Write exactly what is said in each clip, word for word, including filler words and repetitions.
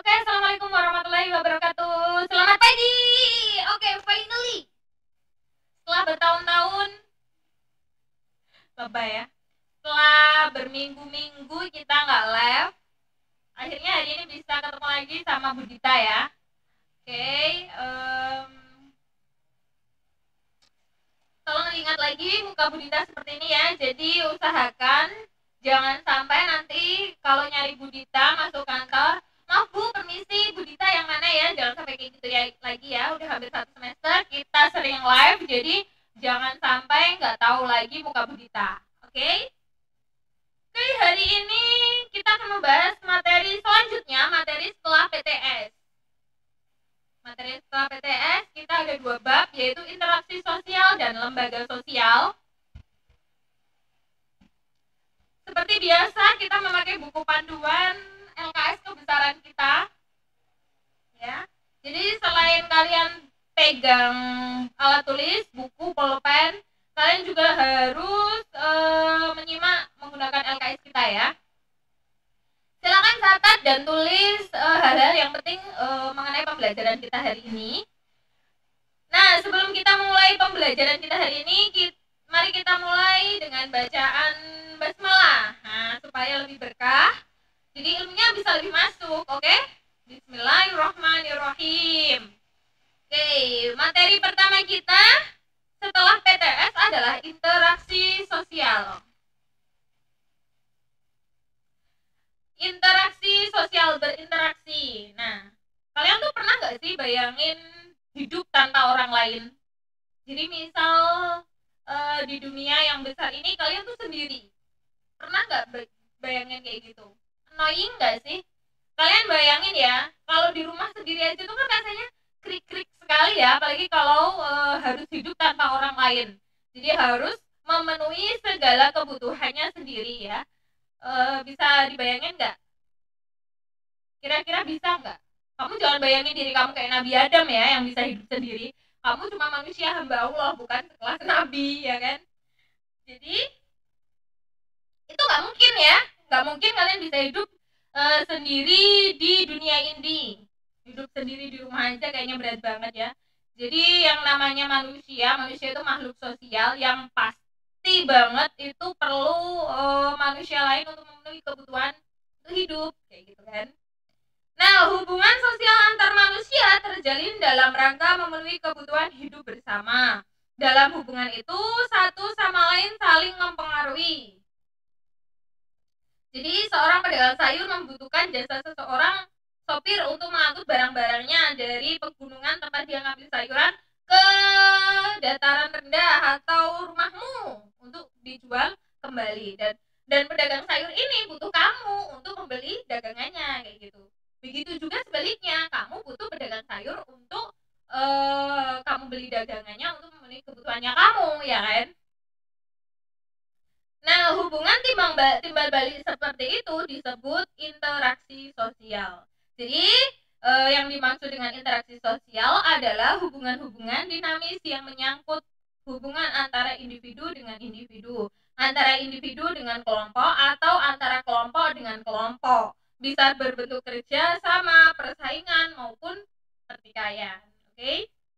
Oke, assalamualaikum warahmatullahi wabarakatuh. Selamat pagi. Oke, finally. Setelah bertahun-tahun, lebay ya. Setelah berminggu-minggu kita nggak live, akhirnya hari ini bisa ketemu lagi sama Bu Dita ya. Oke, um, tolong ingat lagi muka Bu Dita seperti ini ya. Jadi usahakan jangan sampai nanti kalau nyari Bu Dita masuk kantor, maaf Bu, permisi, Bu Dita yang mana ya? Jangan sampai kayak gitu ya lagi ya. Udah hampir satu semester kita sering live, jadi jangan sampai nggak tahu lagi muka Bu Dita. Oke? Okay? Oke, okay, hari ini kita akan membahas materi selanjutnya, materi setelah P T S. Materi setelah P T S kita ada dua bab, yaitu interaksi sosial dan lembaga sosial. Seperti biasa kita memakai buku panduan L K S kebesaran kita. Ya. Jadi selain kalian pegang alat tulis, buku, pulpen, kalian juga harus e, menyimak menggunakan L K S kita ya. Silakan catat dan tulis e, hal-hal yang penting e, mengenai pembelajaran kita hari ini. Nah, sebelum kita mulai pembelajaran kita hari ini, kita, mari kita mulai dengan bacaan basmalah. Nah, supaya lebih berkah, jadi ilmunya bisa lebih masuk, oke? Okay? Bismillahirrahmanirrahim. Oke, okay, materi pertama kita setelah P T S adalah interaksi sosial. Interaksi sosial, berinteraksi. Nah, kalian tuh pernah nggak sih bayangin hidup tanpa orang lain? Jadi misal uh, di dunia yang besar ini kalian tuh sendiri. Pernah nggak bayangin kayak gitu? Annoying nggak sih? Kalian bayangin ya, kalau di rumah sendiri aja tuh kan rasanya krik-krik sekali ya, apalagi kalau uh, harus hidup tanpa orang lain. Jadi harus memenuhi segala kebutuhannya sendiri ya. Uh, bisa dibayangin nggak? Kira-kira bisa nggak? Kamu jangan bayangin diri kamu kayak Nabi Adam ya, yang bisa hidup sendiri. Kamu cuma manusia hamba Allah, bukan sekelas Nabi ya kan? Jadi itu nggak mungkin ya, nggak mungkin kalian bisa hidup uh, sendiri di dunia ini. Hidup sendiri di rumah aja kayaknya berat banget ya. Jadi yang namanya manusia, manusia itu makhluk sosial yang pasti banget itu perlu uh, manusia lain untuk memenuhi kebutuhan untuk hidup kayak gitu kan. Nah, hubungan sosial antar manusia terjalin dalam rangka memenuhi kebutuhan hidup bersama. Dalam hubungan itu, satu sama lain saling mempengaruhi. Jadi, seorang pedagang sayur membutuhkan jasa seseorang sopir untuk mengangkut barang-barangnya dari pegunungan tempat dia ngambil sayuran ke dataran rendah atau rumahmu untuk dijual kembali. Dan dan pedagang sayur ini butuh kamu untuk membeli dagangannya kayak gitu. Begitu juga sebaliknya, kamu butuh pedagang sayur untuk uh, kamu beli dagangannya untuk memenuhi kebutuhannya kamu, ya kan? Nah, hubungan timbal, timbal balik seperti itu disebut interaksi sosial. Jadi, uh, yang dimaksud dengan interaksi sosial adalah hubungan-hubungan dinamis yang menyangkut hubungan antara individu dengan individu, antara individu dengan kelompok, atau antara kelompok dengan kelompok. Bisa berbentuk kerja sama, persaingan, maupun pertikaian. Oke? Okay?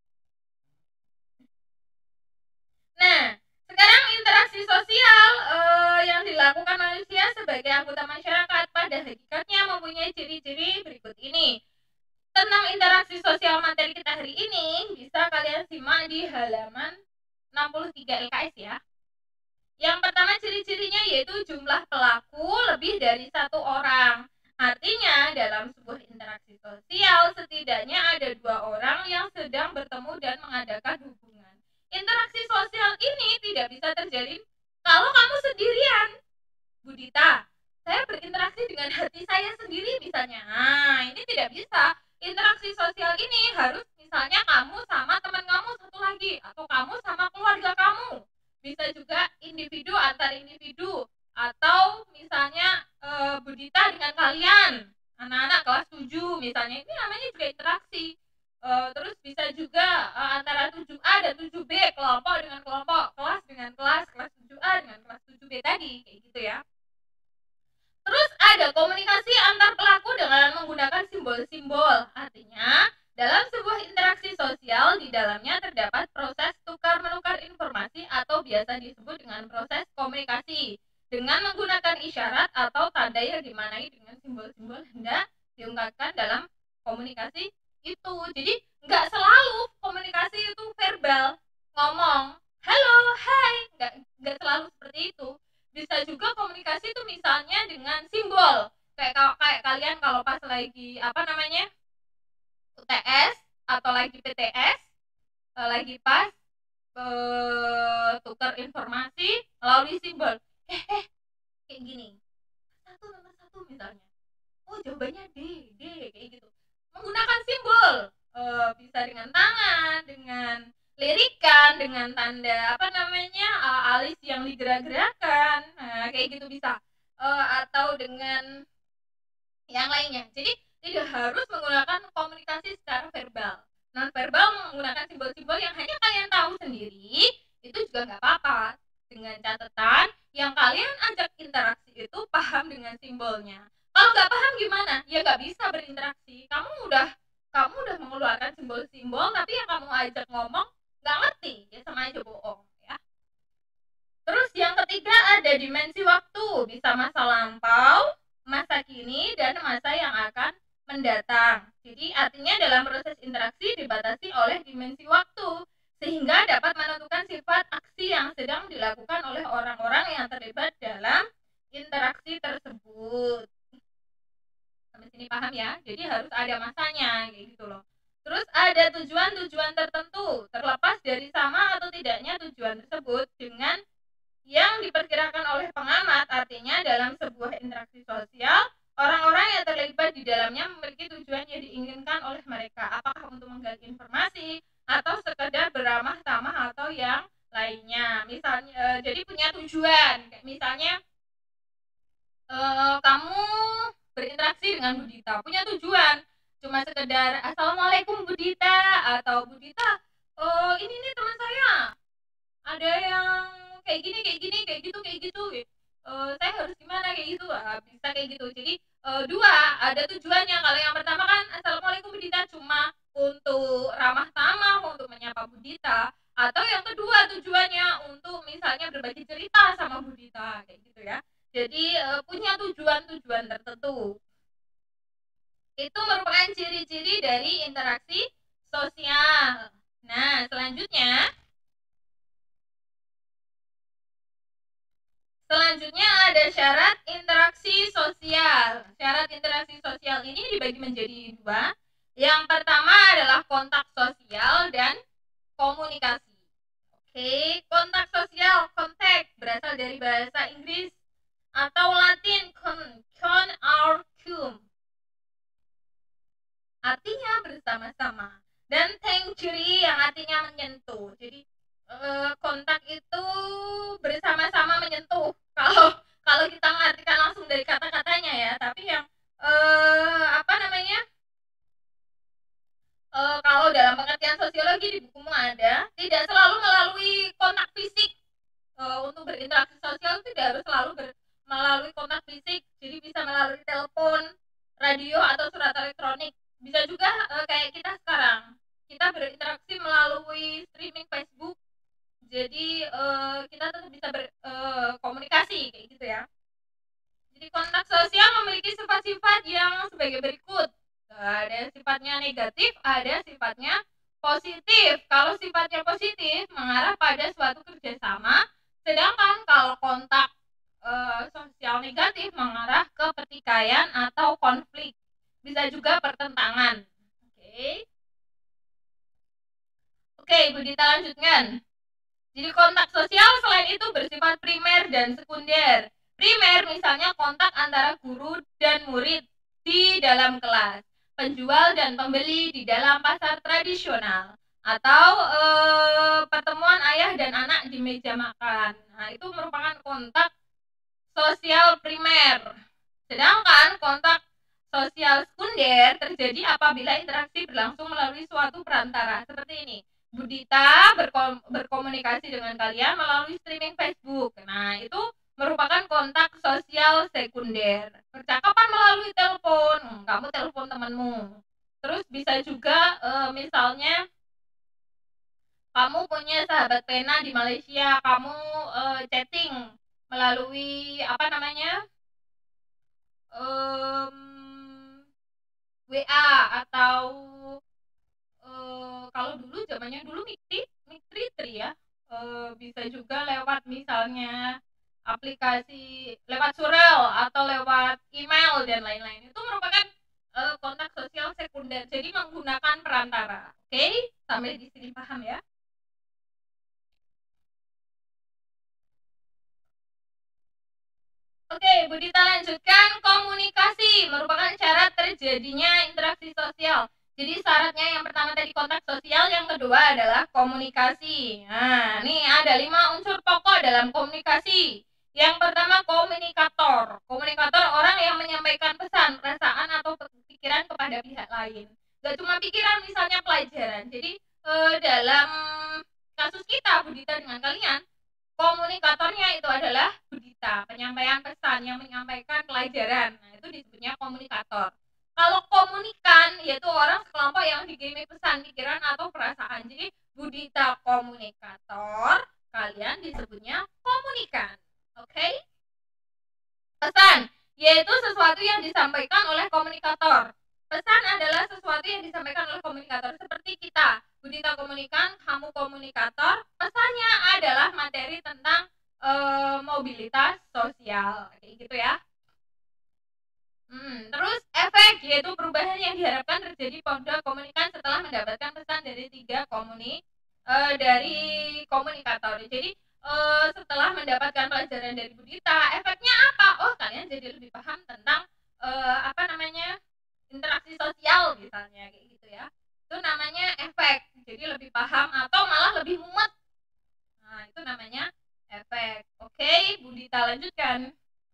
Nah, sekarang interaksi sosial eh, yang dilakukan manusia sebagai anggota masyarakat pada hakikatnya mempunyai ciri-ciri berikut ini. Tentang interaksi sosial materi kita hari ini bisa kalian simak di halaman enam puluh tiga L K S ya. Yang pertama ciri-cirinya yaitu jumlah pelaku lebih dari satu orang. Artinya dalam sebuah interaksi sosial setidaknya ada dua orang yang sedang bertemu dan mengadakan hubungan. Interaksi sosial ini tidak bisa terjalin kalau kamu sendirian. Bu Dita, saya berinteraksi dengan hati saya sendiri misalnya. Nah, ini tidak bisa. Interaksi sosial ini harus misalnya kamu sama teman kamu satu lagi, atau kamu sama keluarga kamu. Bisa juga individu antar individu, atau misalnya e, Bu Dita dengan kalian, anak-anak kelas tujuh misalnya, ini namanya juga interaksi. E, terus bisa juga e, antara tujuh A dan tujuh B, kelompok dengan kelompok, kelas dengan kelas, kelas tujuh A dengan kelas tujuh B tadi, kayak gitu ya. Terus ada komunikasi antar pelaku dengan menggunakan simbol simbol-simbol. Artinya, dalam sebuah interaksi sosial, di dalamnya terdapat proses tukar-menukar informasi atau biasa disebut dengan proses komunikasi dengan menggunakan isyarat atau tanda yang dimaknai dengan simbol-simbol hendak diungkapkan dalam komunikasi itu. Jadi nggak selalu komunikasi itu verbal, ngomong halo, hai, nggak nggak selalu seperti itu. Bisa juga komunikasi itu misalnya dengan simbol, kayak kayak kalian kalau pas lagi apa namanya U T S atau lagi P T S, lagi pas uh, tukar informasi melalui simbol, eh eh kayak gini, satu nomor satu misalnya, oh jawabannya D D kayak gitu, menggunakan simbol, uh, bisa dengan tangan, dengan lirikan, dengan tanda apa namanya uh, alis yang digerak-gerakan, nah kayak gitu bisa, uh, atau dengan yang lainnya. Jadi tidak harus menggunakan komunikasi secara verbal. Non verbal menggunakan simbol-simbol yang hanya kalian tahu sendiri, itu juga nggak apa-apa. Dengan catatan yang kalian ajak interaksi itu paham dengan simbolnya. Kalau nggak paham gimana? Ya nggak bisa berinteraksi. Kamu udah kamu udah mengeluarkan simbol-simbol, tapi yang kamu ajak ngomong nggak ngerti, ya sama aja bohong ya. Terus yang ketiga ada dimensi waktu, bisa masa lampau, masa kini, dan masa yang akan mendatang. Jadi artinya dalam proses interaksi dibatasi oleh dimensi waktu, sehingga dapat menentukan sifat aksi yang sedang dilakukan oleh orang-orang yang terlibat dalam interaksi tersebut. Sampai sini paham ya? Jadi harus ada masanya kayak gitu loh. Terus ada tujuan-tujuan tertentu, terlepas dari sama atau tidaknya tujuan tersebut dengan yang diperkirakan oleh pengamat. Artinya dalam sebuah interaksi sosial, orang-orang yang terlibat di dalamnya memiliki tujuan yang diinginkan oleh mereka, apakah untuk menggali informasi atau sekedar beramah tamah atau yang lainnya. Misalnya e, jadi punya tujuan, kayak misalnya e, kamu berinteraksi dengan Bu Dita, punya tujuan cuma sekedar assalamualaikum Bu Dita, atau Bu Dita oh ini nih teman saya ada yang kayak gini kayak gini kayak gitu kayak gitu uh, saya harus gimana kayak gitu, uh, bisa kayak gitu. Jadi uh, dua ada tujuannya. Kalau yang pertama kan assalamualaikum Bu Dita cuma untuk ramah tamah, untuk menyapa Bu Dita, atau yang kedua tujuannya untuk misalnya berbagi cerita sama Bu Dita kayak gitu ya. Jadi uh, punya tujuan-tujuan tertentu. Itu merupakan ciri-ciri dari interaksi sosial. Nah selanjutnya Selanjutnya ada syarat interaksi sosial. Syarat interaksi sosial ini dibagi menjadi dua. Yang pertama adalah kontak sosial dan komunikasi. Oke, kontak sosial, contact, berasal dari bahasa Inggris atau Latin con, con or cum. Artinya bersama-sama. Dan tangere yang artinya menyentuh. Jadi kontak itu bersama-sama menyentuh. Kalau kalau kita mengartikan langsung dari kata-katanya ya, tapi yang eh, apa namanya eh, kalau dalam pengertian sosiologi di bukumu ada, tidak selalu melalui kontak fisik. Eh, untuk berinteraksi sosial tidak harus selalu ber, melalui kontak fisik, jadi bisa melalui telepon, radio atau surat elektronik. Bisa juga eh, kayak kita sekarang, kita berinteraksi melalui streaming Facebook. Jadi uh, kita tetap bisa berkomunikasi uh, kayak gitu ya. Jadi kontak sosial memiliki sifat-sifat yang sebagai berikut. Ada sifatnya negatif, ada sifatnya positif. Kalau sifatnya positif mengarah pada suatu kerjasama, sedangkan kalau kontak uh, sosial negatif mengarah ke pertikaian atau konflik. Bisa juga pertentangan. Oke. Oke, Bu Dita lanjutkan. Jadi kontak sosial selain itu bersifat primer dan sekunder. Primer misalnya kontak antara guru dan murid di dalam kelas, penjual dan pembeli di dalam pasar tradisional, atau eh, pertemuan ayah dan anak di meja makan. Nah, itu merupakan kontak sosial primer. Sedangkan kontak sosial sekunder terjadi apabila interaksi berlangsung melalui suatu perantara. Seperti ini. Bu Dita berkom- berkomunikasi dengan kalian melalui streaming Facebook. Nah, itu merupakan kontak sosial sekunder. Percakapan melalui melalui telepon, hmm, kamu telepon temanmu. Terus bisa juga uh, misalnya kamu punya sahabat pena di Malaysia, kamu uh, chatting melalui apa namanya um, W A atau uh, kalau dulu zamannya dulu Mikti, Mikti ya, uh, bisa juga lewat misalnya aplikasi lewat surel atau lewat email dan lain-lain. Itu merupakan uh, kontak sosial sekunder, jadi menggunakan perantara. Oke, okay? Sampai di sini paham ya? Oke, Bu Dita lanjutkan. Komunikasi merupakan syarat terjadinya interaksi sosial. Jadi syaratnya yang pertama tadi kontak sosial, yang kedua adalah komunikasi. Nah, ini ada lima unsur pokok dalam komunikasi. Yang pertama komunikator. Komunikator orang yang menyampaikan pesan, perasaan atau pikiran kepada pihak lain. Gak cuma pikiran, misalnya pelajaran. Jadi eh, dalam kasus kita, Bu Dita dengan kalian, komunikatornya itu adalah Bu Dita, penyampaian pesan yang menyampaikan pelajaran. Nah, itu disebutnya komunikator. Kalau komunikan yaitu orang sekelompok yang dikirimi pesan, pikiran atau perasaan. Jadi Bu Dita komunikator, kalian disebutnya komunikan. Oke? Okay? Pesan yaitu sesuatu yang disampaikan oleh komunikator. Pesan adalah sesuatu yang disampaikan oleh komunikator. Seperti kita, Bu Dita komunikan, kamu komunikator. Pesannya adalah materi tentang e, mobilitas sosial, kayak gitu ya. Hmm, terus efek yaitu perubahan yang diharapkan terjadi pada komunikan setelah mendapatkan pesan dari tiga komuni e, dari komunikator. Jadi e, setelah mendapatkan pelajaran dari Bu Dita, efeknya apa? Oh, kalian jadi lebih paham tentang e, apa namanya interaksi sosial misalnya, kayak gitu ya. Itu namanya efek. Jadi lebih paham atau malah lebih mumet. Nah, itu namanya efek. Oke, Bu Dita lanjutkan.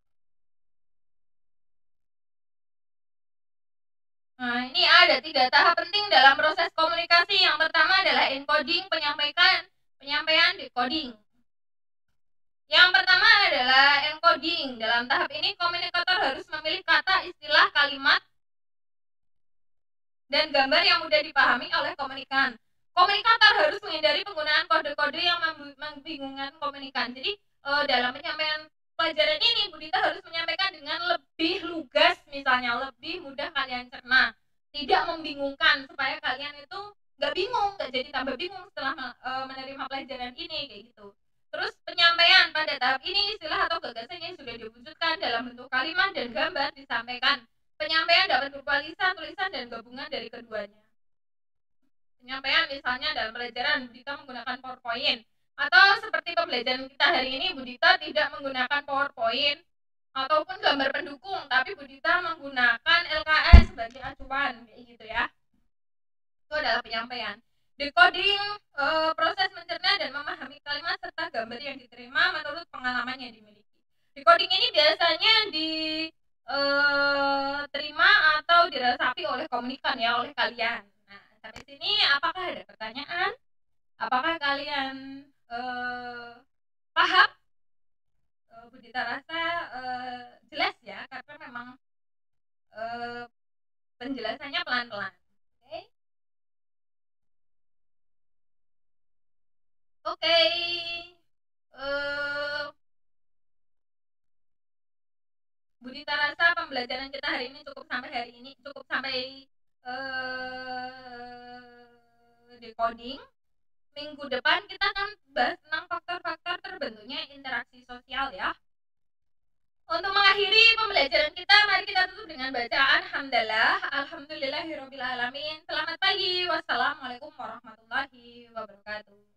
Nah, ini ada tiga tahap penting dalam proses komunikasi. Yang pertama adalah encoding, penyampaian, penyampaian decoding. Yang pertama adalah encoding. Dalam tahap ini komunikator harus memilih kata, istilah, kalimat, dan gambar yang mudah dipahami oleh komunikan. Komunikator harus menghindari penggunaan kode-kode yang membingungkan komunikan. Jadi e, dalam penyampaian pelajaran ini, Bu Dita harus menyampaikan dengan lebih lugas, misalnya lebih mudah kalian cerna, tidak membingungkan, supaya kalian itu nggak bingung, nggak jadi tambah bingung setelah e, menerima pelajaran ini, kayak gitu. Terus penyampaian pada tahap ini, istilah atau gagasan yang sudah diwujudkan dalam bentuk kalimat dan gambar disampaikan. Penyampaian dapat berupa lisan, tulisan, dan gabungan dari keduanya. Penyampaian misalnya dalam pelajaran Bu Dita menggunakan PowerPoint, atau seperti pembelajaran kita hari ini, Bu Dita tidak menggunakan PowerPoint ataupun gambar pendukung, tapi Bu Dita menggunakan L K S sebagai acuan, kayak gitu ya. Itu adalah penyampaian. Decoding, e, proses mencerna dan memahami kalimat serta gambar yang diterima menurut pengalaman yang dimiliki. Decoding ini biasanya di Uh, terima atau diresapi oleh komunikan ya, oleh kalian. Nah, sampai sini apakah ada pertanyaan? Apakah kalian uh, paham? Uh, Bu Dita rasa uh, jelas ya, karena memang uh, penjelasannya pelan-pelan. Oke? Okay? Oke. Okay. Uh, Bu Dita rasa pembelajaran kita hari ini cukup sampai hari ini, cukup sampai uh, decoding. Minggu depan kita akan bahas tentang faktor-faktor terbentuknya interaksi sosial ya. Untuk mengakhiri pembelajaran kita, mari kita tutup dengan bacaan hamdalah, alhamdulillahirobbilalamin. Selamat pagi, wassalamualaikum warahmatullahi wabarakatuh.